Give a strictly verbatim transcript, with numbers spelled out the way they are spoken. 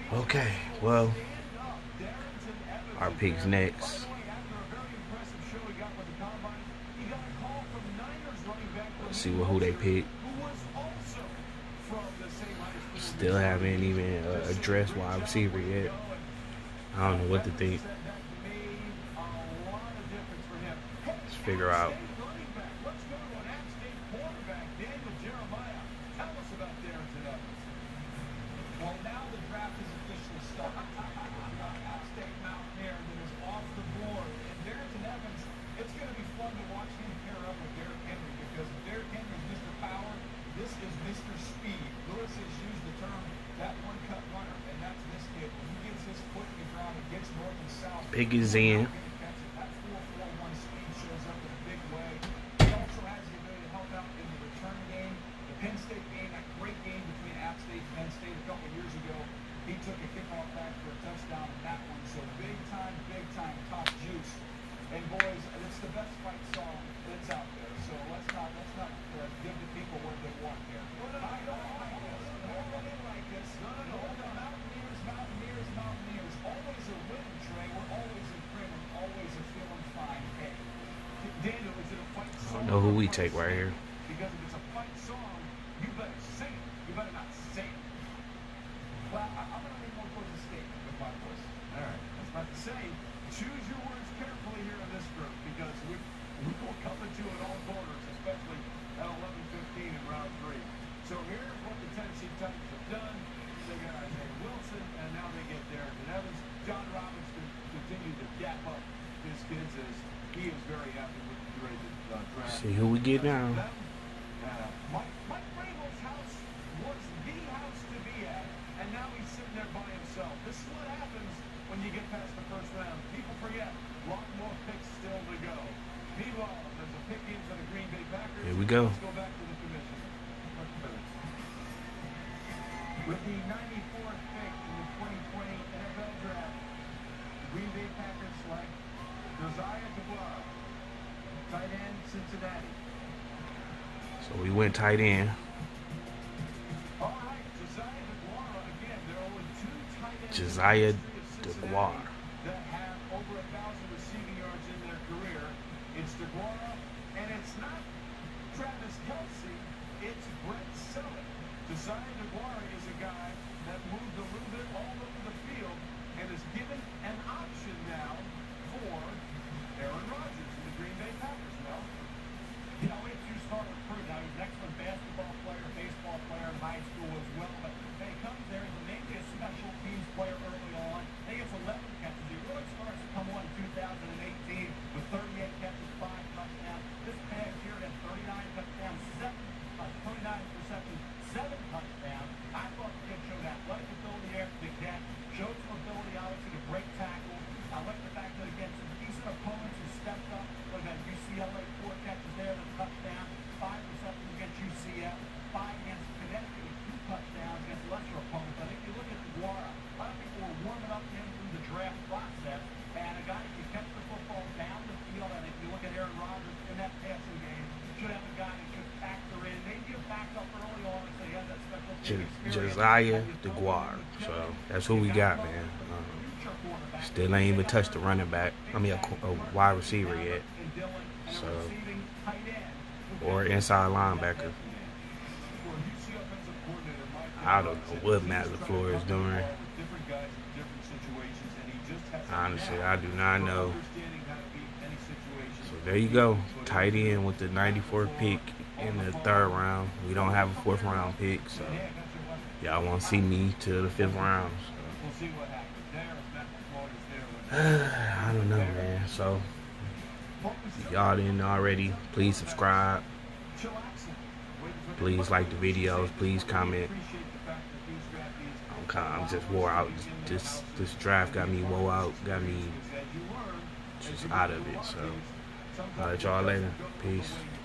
Okay, well, our picks next. Let's see what who they pick. Still haven't even uh, addressed wide receiver yet. I don't know what to think. Let's figure out. Well, now the draft is officially started. App State Mountaineer that is off the board. And Darrington Evans, it's going to be fun to watch him pair up with Derrick Henry because if Derrick Henry is Mister Power, this is Mister Speed. Lewis has used the term that one-cut runner, and that's this kid. When he gets his foot in the ground and gets north and south, Pick is in. that four four one speed shows up in a big way. He also has the ability to help out in the return game. The Penn State game, that great game between App State and Penn State a couple years ago, he took a kickoff back for a touchdown in that one. So big time, big time top juice. And boys, it's the best fight song that's out there. So let's not let's not uh, give the people what they want here. I don't like this. Nobody like this. No, no, no. The Mountaineers, Mountaineers, Mountaineers. Always a winning, Trey. We're always a grinning, always a feeling fine. Hey, Daniel, is it a fight song? I don't know who we take right here. Because if it's a fight song, you better sing it. You better not say it. Well, I, I'm going to lean more towards a statement with my voice. All right. That's not to say, choose your words carefully here in this group because we, we will come into it all corners, especially at eleven fifteen in round three. So here's what the Tennessee Titans have done. They got Isaiah Wilson, and now they get Darrington Evans. John Robinson continued to dap up his kids as he is very happy with the grade uh, draft. See who we get now. Uh, Mike, Mike Vrabel's house was the house to be at, and now he's sitting there by himself. This is what happens when you get past the first round. People forget, a lot more picks still to go. Meanwhile, there's a pick in for the Green Bay Packers. Here we go. Let's go back to the commission. With the ninety-fourth pick in the twenty twenty N F L Draft, the Green Bay Packers select Josiah Deguara, tight end, Cincinnati. So we went tight end. All right, Josiah Deguara again. There are only two tight ends Josiah in the history of Deguara. Cincinnati that have over a thousand receiving yards in their career. It's Deguara, and it's not Travis Kelce. It's Brett Selleck. Josiah Deguara is a guy that moved a little bit all over the field and is given an option now for Aaron Rodgers and the Green Bay Packers. Well, you know, it's you start with Crew. Now, he's an excellent basketball player, baseball player in high school as well. But when he comes there, he's mainly a special teams player early on. He gets eleven catches. He really starts to come on in two thousand eighteen with thirty-eight catches, five touchdowns. This past year, he had thirty-nine touchdowns, seven, uh, thirty-nine receptions, seven touchdowns. I thought the kid showed athletic ability after the catch, showed some ability, obviously, to break tackles. I like the fact that against some decent opponents who stepped up. Look at U C L A, four catches there, the touchdown, five receptions against U C F, five against Connecticut with two touchdowns against lesser opponents. I think you look at Deguara, a lot of people were warming up him through the draft process, and a guy who can catch the football down the field, and if you look at Aaron Rodgers in that passing game, should have a guy who could factor in, maybe a backup early on so he has that special team experience. Josiah Deguara. So that's who we got, man. Um, still ain't even touched the running back. I mean, a, a wide receiver yet. So, or inside linebacker. I don't know what Matt LaFleur is doing. Honestly, I do not know. So there you go. Tight end with the ninety-fourth pick in the third round. We don't have a fourth round pick, so y'all won't see me till the fifth round. So. I don't know, man. So if y'all didn't already, please subscribe. Please like the videos. Please comment. I'm kind of, I'm just wore out. This this draft got me wore out. Got me just out of it. So I'll let y'all later. Peace.